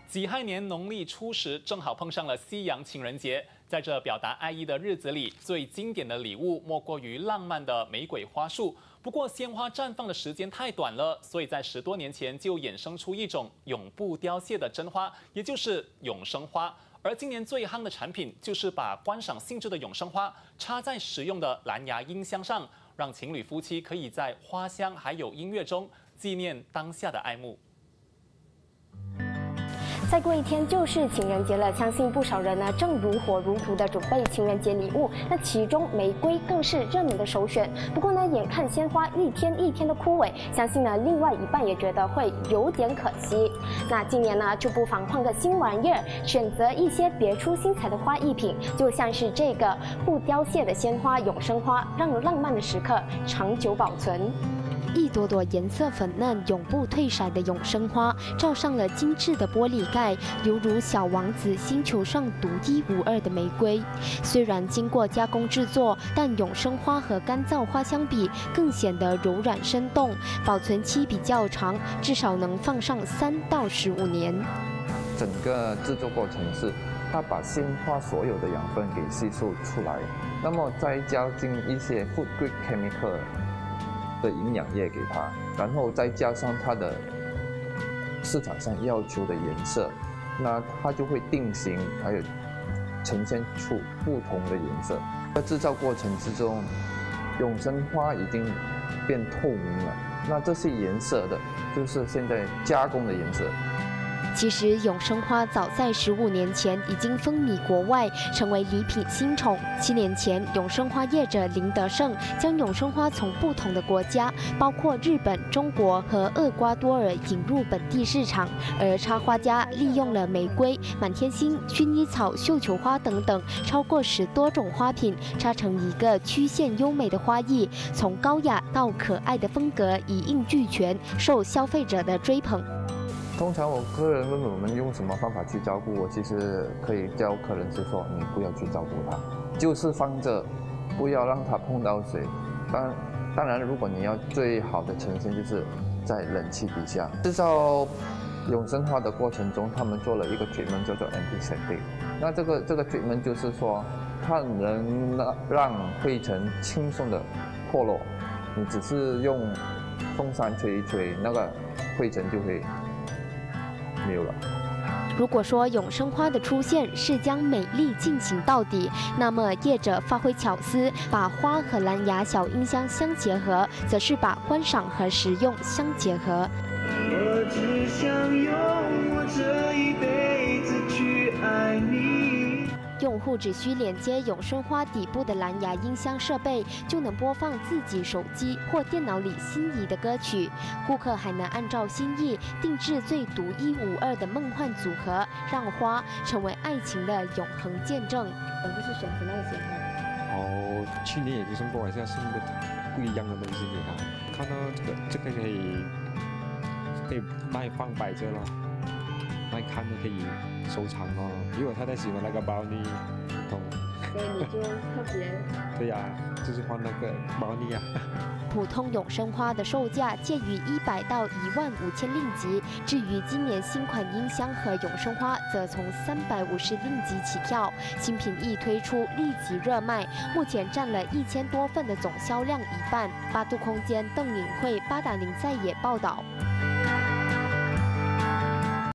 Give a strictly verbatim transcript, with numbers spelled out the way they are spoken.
己亥年农历初十，正好碰上了西洋情人节。在这表达爱意的日子里，最经典的礼物莫过于浪漫的玫瑰花束。不过，鲜花绽放的时间太短了，所以在十多年前就衍生出一种永不凋谢的真花，也就是永生花。而今年最夯的产品就是把观赏性质的永生花插在实用的蓝牙音箱上，让情侣夫妻可以在花香还有音乐中纪念当下的爱慕。 再过一天就是情人节了，相信不少人呢正如火如荼的准备情人节礼物。那其中玫瑰更是热门的首选。不过呢，眼看鲜花一天一天的枯萎，相信呢另外一半也觉得会有点可惜。那今年呢就不妨换个新玩意儿，选择一些别出心裁的花艺品，就像是这个不凋谢的鲜花永生花，让浪漫的时刻长久保存。 一朵朵颜色粉嫩、永不褪色的永生花，罩上了精致的玻璃盖，犹如小王子星球上独一无二的玫瑰。虽然经过加工制作，但永生花和干燥花相比，更显得柔软生动，保存期比较长，至少能放上三到十五年。 整个制作过程是，它把鲜花所有的养分给吸收出来，那么再加进一些 food grade chemical 的营养液给它，然后再加上它的市场上要求的颜色，那它就会定型，还有呈现出不同的颜色。在制造过程之中，永生花已经变透明了，那这些颜色的，就是现在加工的颜色。 其实永生花早在十五年前已经风靡国外，成为礼品新宠。七年前，永生花业者林德胜将永生花从不同的国家，包括日本、中国和厄瓜多尔引入本地市场。而插花家利用了玫瑰、满天星、薰衣草、绣球花等等超过十多种花品，插成一个曲线优美的花艺，从高雅到可爱的风格一应俱全，受消费者的追捧。 通常我客人问我们用什么方法去照顾我，其实可以教客人是说，你不要去照顾它，就是放着，不要让它碰到水。当当然，如果你要最好的呈现，就是在冷气底下制造永生花的过程中，他们做了一个 treatment 叫做 antiseptic。那这个这个 treatment 就是说，它能让灰尘轻松的脱落，你只是用风扇吹一吹，那个灰尘就会 没有了。 如果说永生花的出现是将美丽进行到底，那么业者发挥巧思，把花和蓝牙小音箱相结合，则是把观赏和实用相结合。我只想用我这一辈子去爱你。 用户只需连接永生花底部的蓝牙音箱设备，就能播放自己手机或电脑里心仪的歌曲。顾客还能按照心意定制最独一无二的梦幻组合，让花成为爱情的永恒见证。而不是选择那个鲜花。 哦，去年也就送过，还是要送个不一样的东西给他。看到这个，这个可以可以卖放摆着了。 来看都可以收藏哦，因为我太太喜欢那个包尼，懂？ 所以你就特别对呀、啊，就是换那个包尼呀。 普通永生花的售价介于一百到一万五千令吉，至于今年新款音箱和永生花，则从三百五十令吉起跳。新品一推出，立即热卖，目前占了一千多份的总销量一半。八度空间邓颖慧、八达岭在野报道。